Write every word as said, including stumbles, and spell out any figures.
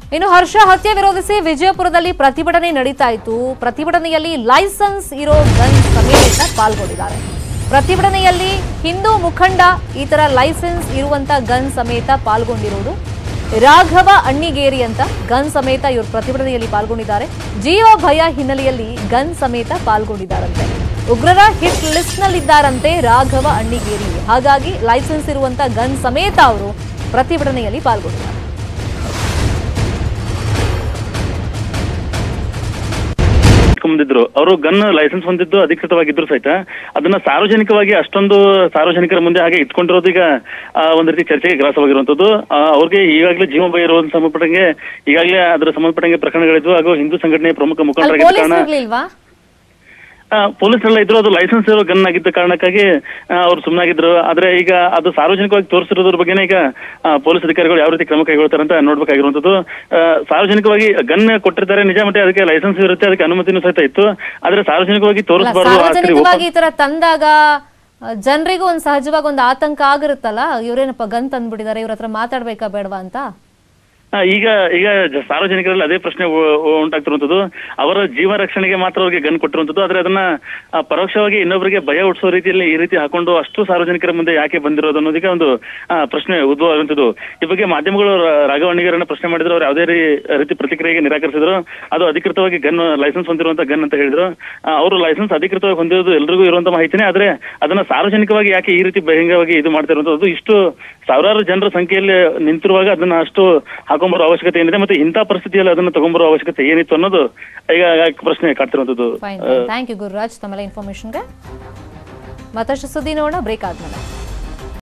ಇನ್ನು ಹರ್ಷ ಹತ್ಯೆ ವಿರೋಧಿಸಿ ವಿಜಯಪುರದಲ್ಲಿ ಪ್ರತಿಭಟನೆ ನಡೀತಾ ಇತ್ತು. ಪ್ರತಿಭಟನೆಯಲ್ಲಿ ಲೈಸೆನ್ಸ್ ಇರೋ ಗನ್ ಸಮೇತ ಪಾಲ್ಗೊಂಡಿದ್ದಾರೆ. ಪ್ರತಿಭಟನೆಯಲ್ಲಿ ಹಿಂದೂ ಮುಖಂಡ ಈ ತರ ಲೈಸೆನ್ಸ್ ಇರುವಂತ ಗನ್ ಸಮೇತ ಪಾಲ್ಗೊಂಡಿರೋದು. ರಾಘವ ಅಣ್ಣಿಗೇರಿ ಅಂತ ಗನ್ ಸಮೇತ ಇವರು ಪ್ರತಿಭಟನೆಯಲ್ಲಿ ಪಾಲ್ಗೊಂಡಿದ್ದಾರೆ. ಜಿಯೋ ಭಯ ಹಿನ್ನೆಲೆಯಲ್ಲಿ ಗನ್ ಸಮೇತ ಪಾಲ್ಗೊಂಡಿದ್ದಾರಂತೆ. ಉಗ್ರರ ಹಿಟ್ ಲಿಸ್ಟ್ ನಲ್ಲಿದ್ದಾರಂತೆ ರಾಘವ ಅಣ್ಣಿಗೇರಿ. ಹಾಗಾಗಿ ಲೈಸೆನ್ಸ್ ಇರುವಂತ ಗನ್ ಸಮೇತ ಅವರು ಪ್ರತಿಭಟನೆಯಲ್ಲಿ ಪಾಲ್ಗೊಂಡಿದ್ದಾರೆ. ಬಂದಿದ್ರು ಅವರು ಗನ್ ಲೈಸೆನ್ಸ್ ಹೊಂದಿದ್ದು ಅಧಿಕೃತವಾಗಿದ್ರು ಸಹಿತ ಅದನ್ನ ಸಾರ್ವಜನಿಕವಾಗಿ ಅಷ್ಟೊಂದು ಸಾರ್ವಜನಿಕರ ಮುಂದೆ ಹಾಗೆ ಇಟ್ಕೊಂಡಿರೋದು ಈಗ ಒಂದ್ ರೀತಿ ಚರ್ಚೆಗೆ ಗ್ರಾಸವಾಗಿರುವಂತದ್ದು. ಅವ್ರಿಗೆ ಈಗಾಗಲೇ ಜೀವ ಭಯ ಇರೋದು ಸಂಬಂಧಪಟ್ಟಂಗೆ ಈಗಾಗಲೇ ಅದರ ಸಂಬಂಧಪಟ್ಟಂಗೆ ಪ್ರಕರಣಗಳಿದ್ವು. ಹಾಗೂ ಹಿಂದೂ ಸಂಘಟನೆಯ ಪ್ರಮುಖ ಮುಖಂಡರಾಗಿದ್ದ ಕಾರಣ ಪೊಲೀಸರೆಲ್ಲ ಇದ್ರು. ಅದು ಲೈಸೆನ್ಸ್ ಇರೋ ಗನ್ ಆಗಿದ್ದ ಕಾರಣಕ್ಕಾಗಿ ಅವ್ರು ಸುಮ್ಮನಾಗಿದ್ರು. ಆದ್ರೆ ಈಗ ಅದು ಸಾರ್ವಜನಿಕವಾಗಿ ತೋರಿಸಿರೋದ್ರ ಬಗ್ಗೆನೇ ಈಗ ಪೊಲೀಸ್ ಅಧಿಕಾರಿಗಳು ಯಾವ ರೀತಿ ಕ್ರಮ ಕೈಗೊಳ್ತಾರೆ ಅಂತ ನೋಡ್ಬೇಕಾಗಿರುವಂತದ್ದು. ಸಾರ್ವಜನಿಕವಾಗಿ ಗನ್ ಕೊಟ್ಟಿರ್ತಾರೆ ನಿಜ, ಮತ್ತೆ ಅದಕ್ಕೆ ಲೈಸೆನ್ಸ್ ಇರುತ್ತೆ, ಅದಕ್ಕೆ ಅನುಮತಿನೂ ಸಹಿತ ಇತ್ತು. ಆದ್ರೆ ಸಾರ್ವಜನಿಕವಾಗಿ ತೋರಿಸಬಾರ್ದು. ಈ ತರ ತಂದಾಗ ಜನರಿಗೂ ಒಂದ್ ಸಹಜವಾಗಿ ಒಂದು ಆತಂಕ ಆಗಿರುತ್ತಲ್ಲ, ಇವ್ರೇನಪ್ಪ ಗನ್ ತಂದ್ಬಿಟ್ಟಿದ್ದಾರೆ, ಇವ್ರ ಹತ್ರ ಮಾತಾಡ್ಬೇಕಾ ಬೇಡವಾ ಅಂತ. ಈಗ ಈಗ ಸಾರ್ವಜನಿಕರಲ್ಲಿ ಅದೇ ಪ್ರಶ್ನೆ ಉಂಟಾಗ್ತಿರುವಂತದ್ದು. ಅವರ ಜೀವ ರಕ್ಷಣೆಗೆ ಮಾತ್ರ ಅವ್ರಿಗೆ ಗನ್ ಕೊಟ್ಟಿರುವಂತದ್ದು. ಆದ್ರೆ ಅದನ್ನ ಪರೋಕ್ಷವಾಗಿ ಇನ್ನೊಬ್ಬರಿಗೆ ಭಯ ಹುಟ್ಟಿಸೋ ರೀತಿಯಲ್ಲಿ ಈ ರೀತಿ ಹಾಕೊಂಡು ಅಷ್ಟು ಸಾರ್ವಜನಿಕರ ಮುಂದೆ ಯಾಕೆ ಬಂದಿರೋದು ಅನ್ನೋದಕ್ಕೆ ಒಂದು ಪ್ರಶ್ನೆ ಉದ್ಭವ ಆಗುವಂತದ್ದು. ಈ ಬಗ್ಗೆ ಮಾಧ್ಯಮಗಳು ರಾಘವಣ್ಣಿಗರನ್ನ ಪ್ರಶ್ನೆ ಮಾಡಿದ್ರು. ಅವ್ರು ಯಾವುದೇ ರೀತಿ ಪ್ರತಿಕ್ರಿಯೆಗೆ ನಿರಾಕರಿಸಿದ್ರು. ಅದು ಅಧಿಕೃತವಾಗಿ ಗನ್ ಲೈಸೆನ್ಸ್ ಹೊಂದಿರುವಂತ ಗನ್ ಅಂತ ಹೇಳಿದ್ರು. ಅವರು ಲೈಸೆನ್ಸ್ ಅಧಿಕೃತವಾಗಿ ಹೊಂದಿರೋದು ಎಲ್ರಿಗೂ ಇರುವಂತ ಮಾಹಿತಿನೇ. ಆದ್ರೆ ಅದನ್ನ ಸಾರ್ವಜನಿಕವಾಗಿ ಯಾಕೆ ಈ ರೀತಿ ಬಹಿರಂಗವಾಗಿ ಇದು ಮಾಡ್ತಿರುವಂತದ್ದು, ಇಷ್ಟು ಸಾವಿರಾರು ಜನರ ಸಂಖ್ಯೆಯಲ್ಲಿ ನಿಂತಿರುವಾಗ ಅದನ್ನ ಅಷ್ಟು ಹಾಕೊಂಬರೋ ಅವಶ್ಯಕತೆ ಏನಿದೆ, ಮತ್ತೆ ಇಂಥ ಪರಿಸ್ಥಿತಿಯಲ್ಲಿ ಅದನ್ನ ತಗೊಂಬರೋ ಅವಶ್ಯಕತೆ ಏನಿತ್ತು ಅನ್ನೋದು ಈಗ ಪ್ರಶ್ನೆ ಕಾಡ್ತಿರುವಂತದ್ದು. ಥ್ಯಾಂಕ್ ಯು ಗುರುರಾಜ್ ತಮ್ಮೆಲ್ಲ ಇನ್ಫಾರ್ಮೇಶನ್ಗೆ. ಮತ್ತಷ್ಟು ಸುದ್ದಿ ನೋಡೋಣ ಬ್ರೇಕ್ ಆದ್ಮೇಲೆ.